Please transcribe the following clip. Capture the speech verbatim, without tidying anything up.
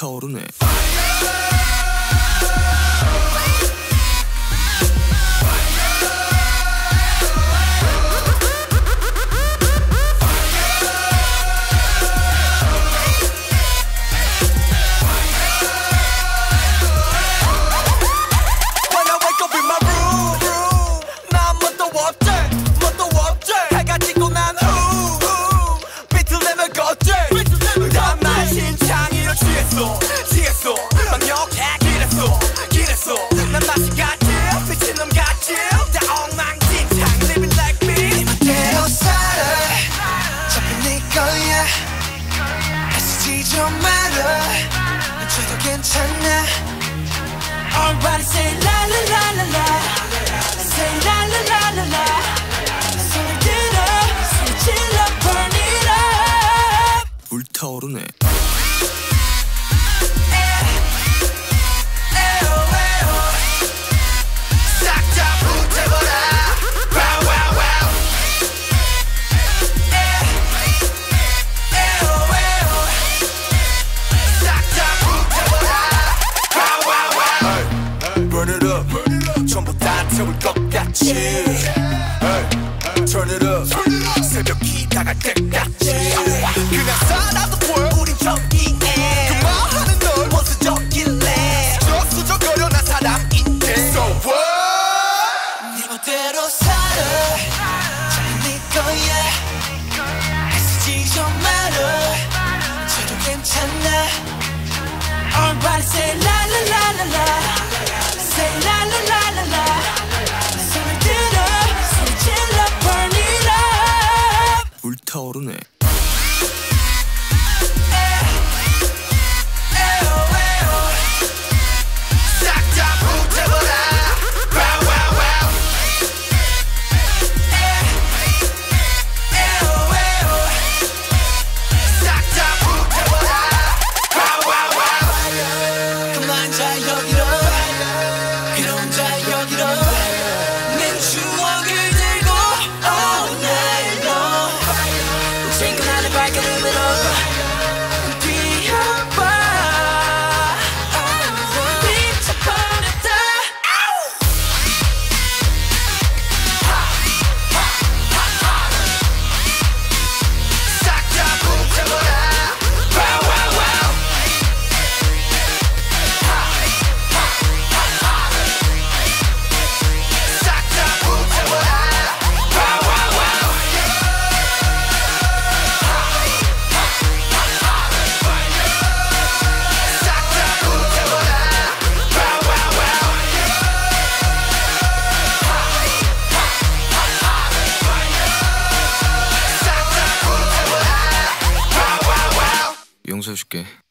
불타오르네. 취했어 막역해 길했어 길했어 난 맛이 같지 미친놈 같지 다 엉망진창 living like me 네 멋대로 살아 어차피 네 거야 애쓰지 좀 말아 잊혀도 괜찮아 Everybody say la la la la la say la la la la la 소리 들어 소리 질러 burn it up 불타오르네. 전부 다 태울 것 같이 hey, turn it up 새벽이 다갈 때까지 그냥 살아도 보여 우린 저기에 그만하는 널 원수적일래 수적수적거려 난 사람인데 So what 네 멋대로 살아 잘 네 거야 애쓰지 좀 말아 저도 괜찮아 Everybody say la la la la la Say la la la la la 소리 들어 소리 질러 burn it up 불타오르네. 싹 다 불태워라 wow wow wow 싹 다 불태워라 wow wow wow 그만 자 여기로 내 추억을 들고 all night long 생각나는 발걸음으로 뛰어봐 미쳐버렸다 싹 다 불태워라 wow wow wow 용서해줄게.